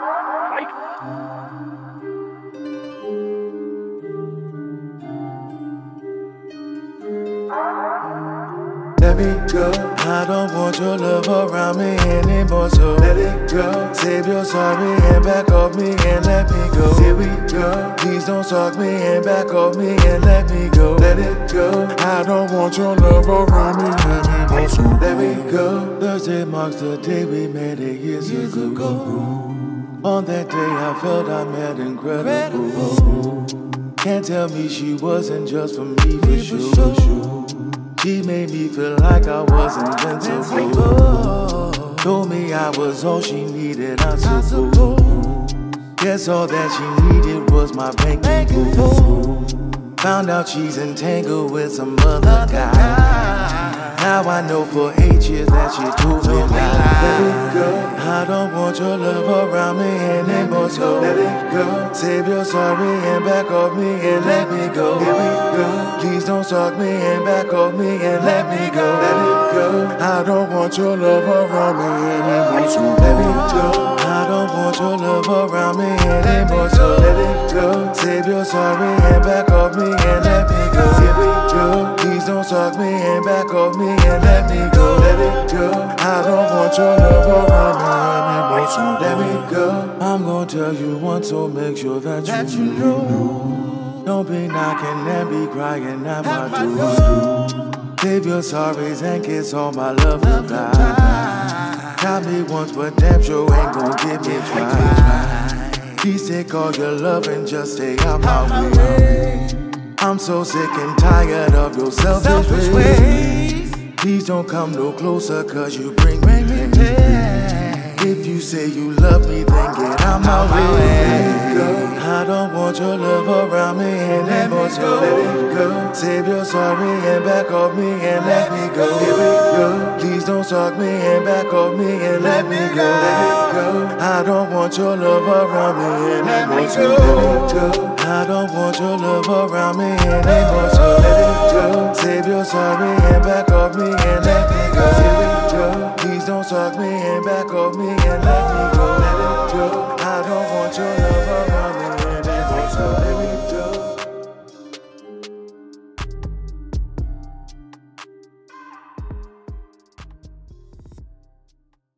Let me go. I don't want your love around me anymore, so let it go. Save your sorry and back off me and let me go. Here we go. Please don't talk me and back off me and let me go. Let it go. I don't want your love around me anymore, so let me go. Thursday marks the day we met 8 years ago. On that day I felt I met incredible. Can't tell me she wasn't just for me for sure. She made me feel like I was invincible. Told me I was all she needed, I suppose. Guess all that she needed was my banking info. Found out she's entangled with some other guy. Now I know for 8 years that she told me lie. Let it go. I don't want your love around me anymore, so let it go. Save your sorry and back off me and let me go. Here we go. Please don't talk me and back off me and let me go. Let it go. I don't want your love around me anymore, so let me go. I don't want your love around me anymore, so let it go. Save your sorry and back off me and let me go. Here we go. Please don't talk me and back off me and let me go. Let it go. I don't want your love around me anymore, so let me go. I'm gonna tell you once, so make sure that you know. Don't be knocking and be crying at my door. Save your sorries and kiss all my love goodbye. Got me once, but damn sure ain't gon' give me twice. Please take all your love and just stay out my way. I'm so sick and tired of your selfish ways. Please don't come no closer, cause you bring me pain. If you say you love me, then get out my way. I don't want your love around me anymore, so let it go. Save your sorry and back off me and let me go. Here we go. Please don't talk me and back off me and let me go. Let it go. I don't want your love around me anymore, so let it go. I don't want your love around me anymore, so let it go. Save your sorry and back off me and let me go. Here we go. Please don't talk me and back off me and let me go. Let it go.